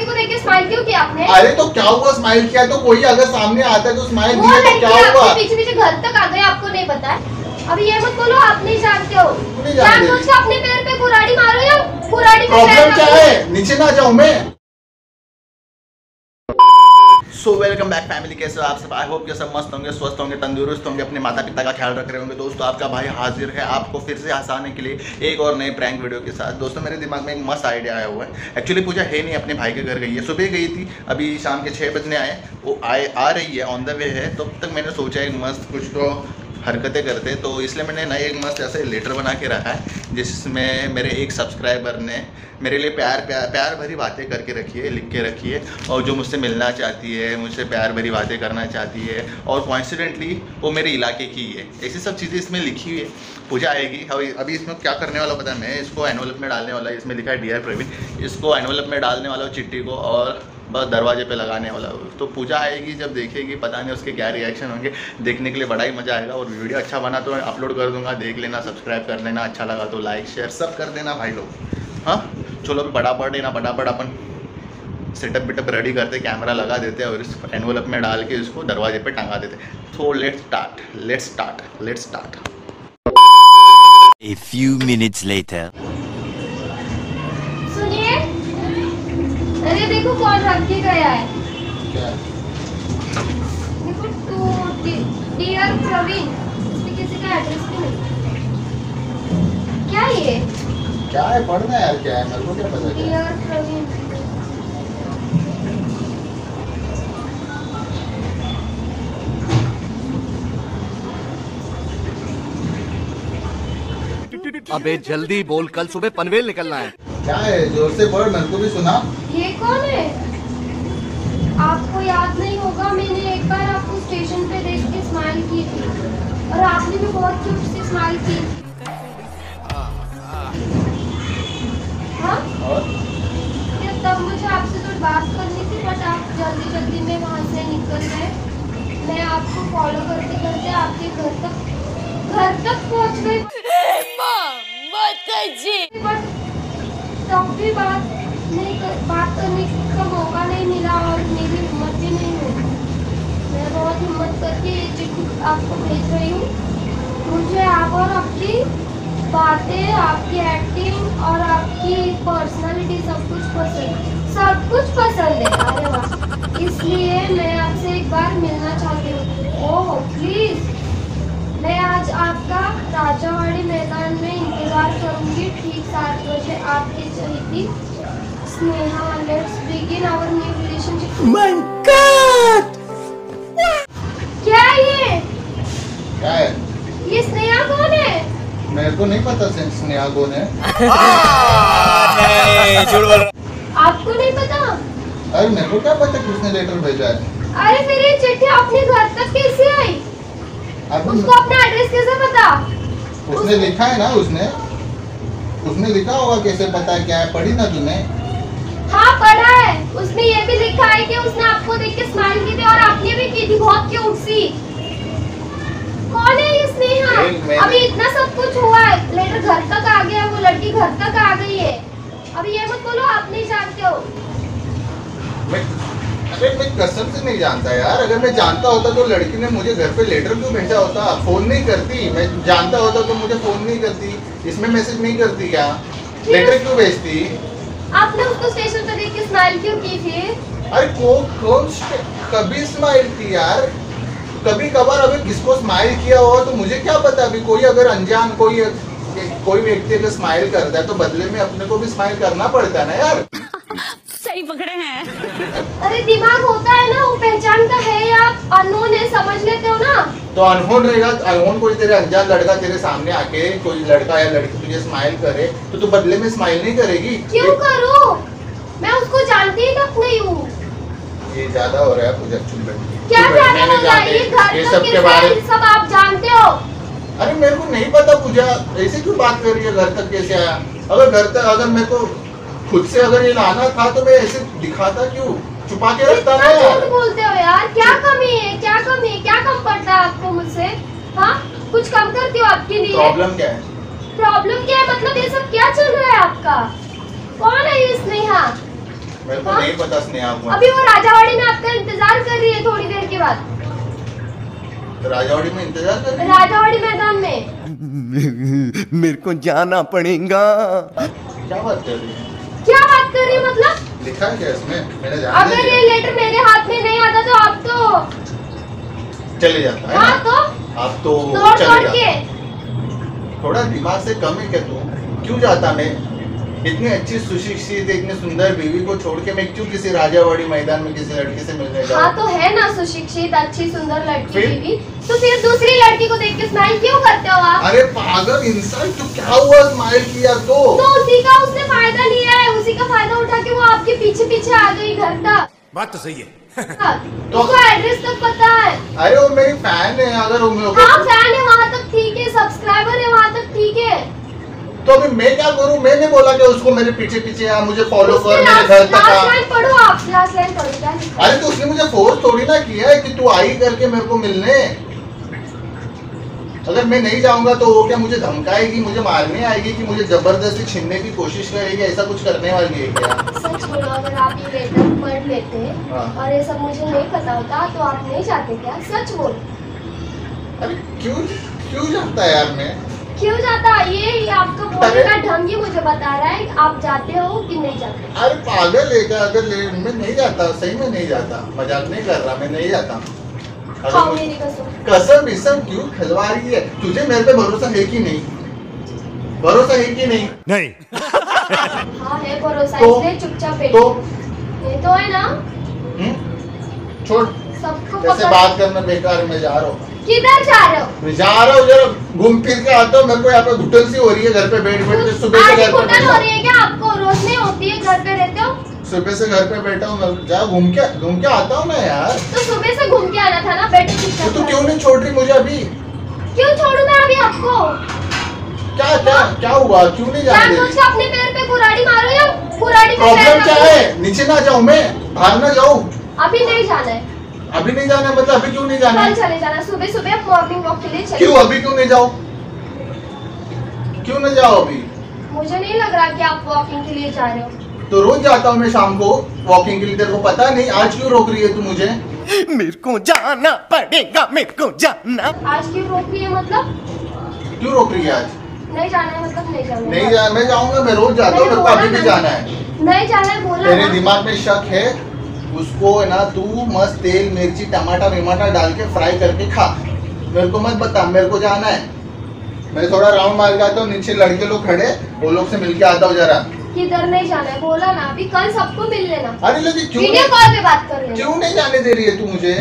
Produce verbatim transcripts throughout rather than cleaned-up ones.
को देख के स्माइल क्यों किया आपने? अरे तो क्या हुआ स्माइल किया तो कोई अगर सामने आता है तो स्माइल दिया तो क्या हुआ? पीछे पीछे घर तक आ गए, आपको नहीं पता है? अभी ये मत बोलो आप नहीं जानते हो। नहीं जानते। सोच के अपने पैर पे कुराड़ी मारो या कुराड़ी पे प्रॉब्लम क्या है? नीचे ना जाऊं मैं? सो वेलकम बैक फैमिली, कैसे हो आप सब? आई होप कि सब मस्त होंगे, स्वस्थ होंगे, तंदुरुस्त होंगे, अपने माता पिता का ख्याल रख रहे होंगे। दोस्तों आपका भाई हाजिर है आपको फिर से हंसाने के लिए एक और नए प्रैंक वीडियो के साथ। दोस्तों मेरे दिमाग में एक मस्त आइडिया आया हुआ है। एक्चुअली पूजा है नहीं, अपने भाई के घर गई है, सुबह गई थी, अभी शाम के छः बजने आए, वो आए आ रही है, ऑन द वे है। तो तब तक मैंने सोचा एक मस्त कुछ तो हरकतें करते, तो इसलिए मैंने नया एक मस्त ऐसे लेटर बना के रखा है जिसमें मेरे एक सब्सक्राइबर ने मेरे लिए प्यार प्यार प्यार भरी बातें करके रखी है, लिख के रखी है, और जो मुझसे मिलना चाहती है, मुझसे प्यार भरी बातें करना चाहती है, और कॉन्सिडेंटली वो मेरे इलाके की है, ऐसी सब चीज़ें इसमें लिखी हुई है। पूजा आएगी अभी अभी इसमें क्या करने वाला पता है, मैं इसको एनवलप में डालने वाला, इसमें लिखा है डियर प्रवीण, इसको एनवलप में डालने वाला चिट्ठी को और बस दरवाजे पे लगाने वाला। तो पूजा आएगी जब देखेगी, पता नहीं उसके क्या रिएक्शन होंगे, देखने के लिए बड़ा ही मज़ा आएगा। और वीडियो अच्छा बना तो मैं अपलोड कर दूंगा, देख लेना, सब्सक्राइब कर देना, अच्छा लगा तो लाइक शेयर सब कर देना भाई लोग। हाँ चलो अभी फटाफट है ना, फटाफट अपन सेटअप बिटअप रेडी करते, कैमरा लगा देते और इस एनवलप में डाल के इसको दरवाजे पे टंगा देते। तो let's start let's start let's start A few minutes later. सुनिए, अरे देखो कौन रख के गया है। क्या? देखो टू डियर प्रवीण, इसमें किसी का एड्रेस भी नहीं। क्या ये? क्या है? पढ़ना है यार, क्या है मेरे को क्या पता। डियर प्रवीण, अबे जल्दी बोल, कल सुबह पनवेल निकलना है। क्या है? जोर से पढ़, मेरे को भी सुना। ये कौन है? आपको याद नहीं होगा, मैंने एक बार आपको स्टेशन पे देख के स्माइल की थी और आपने भी बहुत क्यूट सी स्माइल की। हाँ? और क्या तब मुझे आपसे तो बात करनी थी, बट आप जल्दी जल्दी में वहाँ से निकल गए। मैं आपको फॉलो करते करते आपके घर तक घर तक पहुँच गई, बट तब भी बात नहीं कर, बात करने का मौका नहीं मिला और मेरी हिम्मत भी नहीं हुई। मैं बहुत हिम्मत करके ये चिट्ठी आपको भेज रही हूँ। मुझे आप और आपकी बातें, आपकी एक्टिंग और आपकी पर्सनालिटी सब कुछ पसंद सब कुछ पसंद है। अरे वाह, इसलिए मैं आपसे एक बार मिलना चाहती हूँ। ओह प्लीज, मैं आज आपका राजावाड़ी मैदान में इंतजार करूंगी, ठीक सात बजे आपकी चहेती Sneha. Let's begin our new relationship. My God, क्या है ये? क्या है? ये स्नेहा कौन है? मेरे को नहीं पता स्नेहा कौन है। आपको नहीं पता? अरे मेरे को क्या पता किसने लेटर भेजा है। अरे फिर ये चिट्ठी अपने घर तक कैसे आई? उसको अपना एड्रेस कैसे पता? उसने लिखा है ना, उसने उसने लिखा होगा, कैसे पता है? क्या है? पढ़ी ना तूने? हाँ पढ़ा है, उसने ये भी लिखा है कि उसने आपको देख के स्माइल की थी और आपने भी की थी, बहुत क्यूट सी। कौन है ये स्नेहा? अभी इतना सब कुछ हुआ है, लेटर घर तक आ गया, वो लड़की घर तक आ गई है। अभी ये मत बोलो आप नहीं जानते हो। मैं अरे मैं कसम से नहीं जानता यार। अगर मैं जानता होता तो लड़की ने मुझे घर पे लेटर क्यों भेजा होता? फोन नहीं करती। मैं जानता होता तो मुझे फोन नहीं करती, इसमें मैसेज नहीं करती, क्या लेटर क्यों भेजती? आपने उसको स्टेशन पे देख के स्माइल क्यों की थी? अरे कौन कौन कभी स्माइल की यार? कभी कभार अगर किसको स्माइल किया हो तो मुझे क्या पता। अभी कोई अगर अनजान कोई कोई व्यक्ति अगर स्माइल करता है तो बदले में अपने को भी स्माइल करना पड़ता है ना यार। सही पकड़े हैं। अरे दिमाग होता है ना, वो पहचान का है या अननोन है, समझ लेते हो ना? तो अनहोन रहेगा, अनहोन कोई तेरे अनजान लड़का तेरे सामने आके कोई लड़का या लड़की तुझे स्माइल करे तो तू बदले में स्माइल नहीं करेगी? क्यों करूं? मैं उसको जानती ही तक नहीं हूँ। ये ज्यादा हो रहा है पूजा, चुप बैठ। क्या ज्यादा हो रहा है? ये घर ये तक सब के के बारे में सब आप जानते हो। अरे मेरे को नहीं पता पूजा, ऐसे क्यों बात कर रही है? घर तक कैसे आया? अगर घर तक अगर मेरे को खुद से अगर ये लाना था तो मैं ऐसे दिखाता क्यों, छुपा के रखता ना यार। झूठ बोलते हो यार, क्या कमी है? क्या कमी है? क्या कम पड़ता है आपको मुझसे? हाँ कुछ कम करती हो आपके लिए? प्रॉब्लम क्या है? प्रॉब्लम क्या है मतलब? ये सब क्या चल रहा है आपका? कौन है ये स्नेहा? मेरे को हाँ? नहीं पता स्नेहा कौन। अभी वो राजावाड़ी में आपका इंतजार कर रही है थोड़ी देर के बाद। राजावाड़ी में इंतजार कर रही है? राजावाड़ी मैदान में। मेरे को जाना पड़ेगा। क्या बात कर रही है? क्या बात कर रही है मतलब? लिखा है क्या इसमें? मैंने जान अगर ये लेटर मेरे हाथ में नहीं आता तो आप तो चले जाता है हाँ ना? तो आप तो तोड़ चले तोड़ जाता। के थोड़ा दिमाग से कम है क्या तू? क्यों जाता मैं? इतनी अच्छी सुशिक्षित इतनी सुंदर बीवी को छोड़ के मैं क्यों किसी राजावाड़ी मैदान में किसी लड़की से मिलने हाँ जाऊँ? तो है ना सुशिक्षित अच्छी सुंदर लड़की फिर? बीवी, तो फिर दूसरी लड़की को देख के स्माइल क्यों करते हो आप? अरे पागल इंसान, तू क्या हुआ स्माइल किया तो? तो उसी का उसने फायदा लिया है, उसी का फायदा उठा के वो आपके पीछे पीछे आ गई घर तक। बात तो सही है। तो- उसको एड्रेस तक पता है। अरे वो मेरी फैन है, अगर वो मेरे हाँ को फैन है वहाँ तक ठीक है, सब्सक्राइबर है वहाँ तक ठीक है। तो अभी मैं क्या करूँ? मैंने बोला कि उसको मेरे पीछे पीछे आ, मुझे फॉलो उसके कर, मेरे लास्ट घर तक लास्ट आ। लाइन पढ़ो आप, लास्ट लाइन पढ़ो क्या लिखा है? अरे तो उसने मुझे फोर्स थोड़ी ना किया है कि तू आई करके मेरे को मिलने। अगर मैं नहीं जाऊंगा तो वो क्या मुझे धमकाएगी, मुझे मारने आएगी, कि मुझे जबरदस्ती छीनने की कोशिश करेगी? ऐसा कुछ करने वाली है क्या? सच बोलो, अगर आप ये लेटर पढ़ लेते हाँ। और ये सब मुझे नहीं पता होता तो आप नहीं जाते क्या? सच बोलो। अरे क्यों क्यों जाता है यार मैं? क्यों जाता? ये ये आपका बोलने अरे- का ढंग ही मुझे बता रहा है आप जाते हो कि नहीं जाते। अरे पागल है क्या? अगर ले, मैं नहीं जाता, सही में नहीं जाता, मजाक नहीं कर रहा, मैं नहीं जाता। अगर खाओ मुझे- मेरी कसम। कसम विसम क्यों खिलवा रही है? तुझे मेरे पे भरोसा है कि नहीं? भरोसा है कि नहीं? नहीं। हाँ है भरोसा, तो- इसलिए चुपचाप बैठ। तो ये तो है ना, हम्म? छोड़, सबको जैसे पकड़। बात करना बेकार है, मैं जा रहा हूँ। किधर जा रहे हो? मैं जा रहा हूँ, जरा घूम फिर के आता हूँ। मेरे को यहाँ पे घुटन सी हो रही है घर पे बैठ बैठ के, सुबह से आज घर पे घुटन हो बैठा रही है क्या आपको? रोज नहीं होती है, घर पे रहते हो सुबह से घर पे बैठा हूँ। मैं जा घूम के घूम के आता हूँ ना यार। तो सुबह से घूम के आना था ना, बैठो तो चुपचाप। तू क्यों नहीं छोड़ रही मुझे अभी? क्यों छोड़ू मैं अभी आपको? क्या क्या क्या हुआ? क्यों नहीं जा जान रही? बुझ के अपने पैर पे कुराड़ी मारो या कुराड़ी पे पैर प्रॉब्लम क्या रखो? है? नीचे ना जाऊँ मैं? बाहर ना जाऊँ? अभी नहीं जाना है, अभी नहीं जाना मतलब अभी क्यों नहीं जाना? कल चले जाना। सुबह सुबह मॉर्निंग वॉक के लिए चले क्यों अभी क्यों नहीं जाओ? क्यों नहीं जाओ अभी? मुझे नहीं लग रहा कि आप वॉकिंग के लिए जा रहे हो। तो रोज जाता हूँ मैं शाम को वॉकिंग के लिए, तेरे को पता नहीं? आज क्यों रोक रही है तू मुझे? मेरे को जाना पड़ेगा, मेरे को जाना। आज क्यों रोक रही है मतलब? क्यों रोक रही है आज? नहीं जाना है मतलब नहीं जाना है। नहीं जा, मैं जाऊंगा, मैं रोज जाता हूँ, मैंने मेरे को बोला अभी भी ना। जाना है। नहीं जाना है बोला तेरे ना। दिमाग में शक है, उसको है ना तू मस्त तेल मिर्ची टमाटर विमाटर डाल के फ्राई करके खा। मेरे को मत बता, मेरे को जाना है। मैं थोड़ा राउंड मार के आता हूँ, नीचे लड़के लोग खड़े, वो लोग से मिलके आता हूँ जरा। किधर नहीं जाना है बोला ना, अभी कल सबको मिल लेना। अरे लेकिन क्यों वीडियो नहीं, कॉल पे बात कर लेना। क्यों नहीं जाने दे रही है तू मुझे?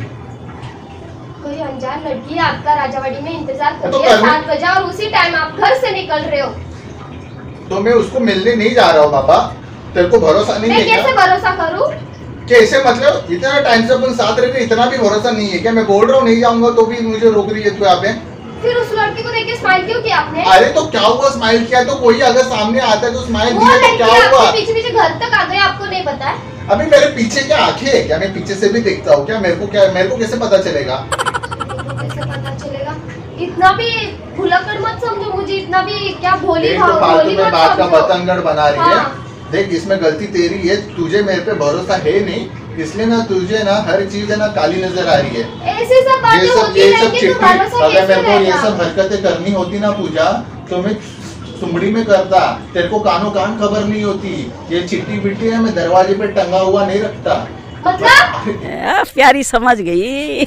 कोई अनजान लड़की आपका राजावाड़ी में इंतजार कर तो रही है कर- सात बजे और उसी टाइम आप घर से निकल रहे हो। तो मैं उसको मिलने नहीं जा रहा हूँ बाबा, तेरे को भरोसा नहीं मैं है कैसे क्या? भरोसा करूं? कैसे मतलब? इतना टाइम से अपन साथ रह के इतना भी भरोसा नहीं है क्या? मैं बोल रहा हूँ नहीं जाऊंगा तो भी मुझे रोक रही है तू यहाँ पे। फिर उस लड़की को देख के स्माइल क्यों किया आपने? अरे तो क्या हुआ? स्माइल किया तो कोई अगर सामने आता है तो स्माइल वो किया तो लड़की क्या हुआ? आपके पीछे पीछे घर तक आ गई, आपको नहीं पता है? अभी मेरे पीछे क्या आंखें है क्या? मैं पीछे से भी देखता हूँ क्या? मेरे को क्या, मेरे को कैसे पता चलेगा? कैसे पता चलेगा? इतना भी भुलक्कड़ मत समझो मुझे, इतना भी क्या भोली एक तो भाव फालतू भोली में मत बात का समझो। पतंगड़ बना रही है। हाँ। देख इसमें गलती तेरी है, तुझे मेरे पे भरोसा है नहीं, इसलिए ना तुझे ना हर चीज है ना काली नजर आ रही है। ऐसी सब बातें ये सब होती ये सब रहेंगी तो चिट्ठी, भरोसा अगर कैसे मेरे को ये रहेगा? सब हरकतें करनी होती ना पूजा, तो मैं सुमड़ी में करता। तेरे को कानों कान खबर नहीं होती। ये चिट्ठी बिट्टी है मैं दरवाजे पे टंगा हुआ नहीं रखता। मतलब प्यारी समझ गई।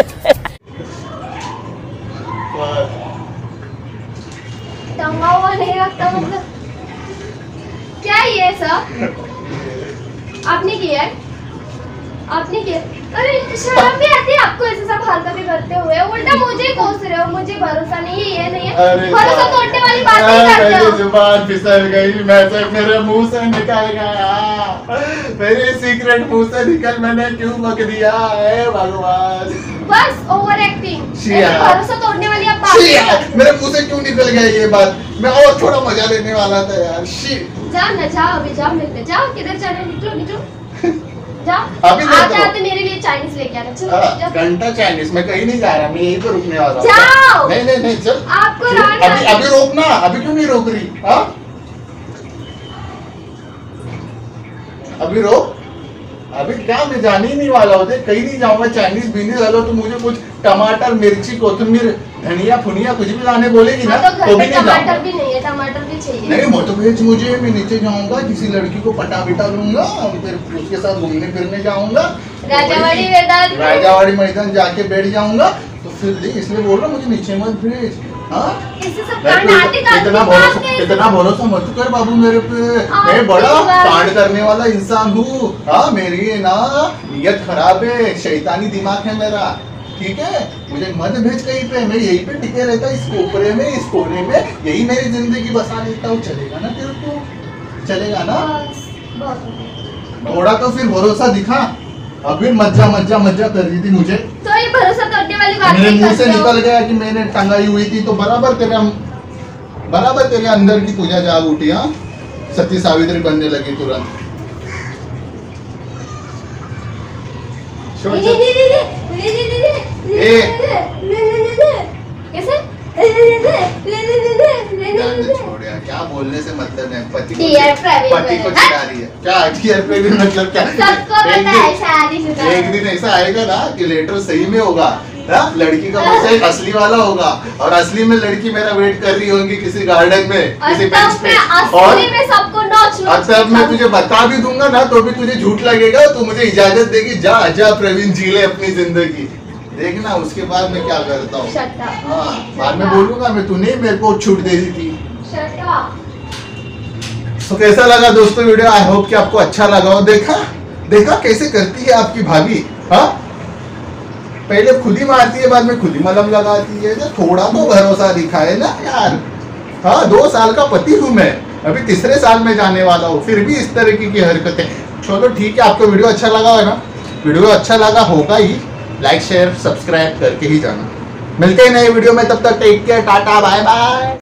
टंगा हुआ नहीं रखता मतलब क्या है ये सब? आपने किया है? आपने किया? अरे शर्म भी आती है आपको ऐसे सब हरकतें करते हुए? उल्टा मुझे कोस रहे हो, मुझे भरोसा नहीं है, ये नहीं है। अरे भरोसा तोड़ने वाली बात नहीं करते मेरी हो। जुबान फिसल गई, मैं तो मेरे मुंह से निकल गया, मेरे सीक्रेट मुंह से निकल, मैंने क्यों बक दिया है भगवान? बस ओवर एक्टिंग। शिया। भरोसा तोड़ने वाली आप बात शी नहीं यार, करते। मेरे मुंह से क्यों निकल गया ये बात? मैं और थोड़ा मजा लेने वाला था यार। शी जाओ ना, जाओ अभी, जाओ मिलते, जाओ किधर जाना, निकलो निकलो जाओ। अभी नहीं आते तो। आते मेरे लिए चाइनीज लेके आना, चलो हाँ, जाओ। घंटा चाइनीज, मैं कहीं नहीं जा रहा, मैं यहीं पे रुकने वाला हूँ। जाओ। नहीं नहीं नहीं चल। आपको चल, रात अभी अभी रोकना, अभी क्यों नहीं रोक रही? हाँ अभी रो, अभी क्या मैं जाने ही नहीं वाला होते, कहीं नहीं जाऊंगा। चाइनीज बिजनेस वालों तो मुझे कुछ टमाटर मिर्ची कोथिंबीर धनिया फुनिया कुछ भी लाने बोलेगी ना, हाँ, तो घर तो पे भी नहीं टमाटर जाऊंगा। भी नहीं है, टमाटर भी चाहिए। नहीं वो तो भेज मुझे, मैं नीचे जाऊंगा, किसी लड़की को पटा बिटा लूंगा, फिर उसके साथ घूमने फिरने जाऊंगा, राजावाड़ी मैदान में। राजावाड़ी मैदान जाके बैठ जाऊंगा। तो फिर देख, इसलिए बोल रहा हूँ मुझे नीचे मत भेज। हाँ इससे सब मैं कांड तो आते का इतना भरोसा इतना भरोसा मत कर बाबू मेरे पे, मैं बड़ा कांड करने वाला इंसान हूँ। हाँ मेरी ना नियत खराब है, शैतानी दिमाग है मेरा, ठीक है। मुझे मत भेज कहीं पे, मैं यहीं पे टिके रहता, इस कोपरे में, इस कोने में, यही मेरी जिंदगी बसा लेता हूँ। चलेगा ना तेरे को, चलेगा ना? बस, बहुत हो गया। थोड़ा तो फिर भरोसा दिखा। अभी मज्जा मज्जा मज्जा कर रही थी मुझे, तो ये भरोसा तोड़ने वाली बात मेरे नहीं मुंह से करते हो। निकल गया कि मैंने टंगाई हुई थी, तो बराबर तेरे बराबर तेरे अंदर की पूजा जाग उठी। हाँ सती सावित्री बनने लगी तुरंत। ले, ले, ले, ले, ले, ले, ले, ले, ले, ए। ले, ले, ले, ले, कैसे? ले, ले, ले, ले, ले, ले, ले, ले, ले, ले, ले। छोड़ यार, क्या बोलने से मतलब है। पति को Dear private पति को brother। चिढ़ा रही है क्या? डियर प्राइवेट मतलब क्या? सबको एक पता है दिन- शादीशुदा। एक दिन ऐसा आएगा ना कि लेटर सही में होगा, ना लड़की का बच्चा एक असली वाला होगा, और असली में लड़की मेरा वेट कर रही होगी किसी गार्डन में, और किसी तब बेंच पे। मैं और असली में सबको नोच और नोच तब के मैं तुझे बता भी दूंगा ना, तो भी तुझे झूठ लगेगा, तो मुझे इजाजत देगी, जा जा प्रवीण जी ले अपनी जिंदगी। देखना उसके बाद मैं क्या करता हूँ। Shut up. हाँ बाद में बोलूंगा मैं, तूने मेरे को छूट दे दी थी। Shut up. तो कैसा लगा दोस्तों वीडियो? आई होप कि आपको अच्छा लगा हो। देखा देखा कैसे करती है आपकी भाभी। हाँ पहले खुद ही मारती है, बाद में खुद ही मलहम लगाती है। तो थोड़ा तो भरोसा दिखाए ना यार। हाँ दो साल का पति हूँ मैं, अभी तीसरे साल में जाने वाला हूँ, फिर भी इस तरीके की हरकतें। चलो ठीक है, आपको वीडियो अच्छा लगा है ना? वीडियो अच्छा लगा होगा ही, लाइक शेयर सब्सक्राइब करके ही जाना। मिलते हैं नए वीडियो में, तब तक take care, tata bye bye.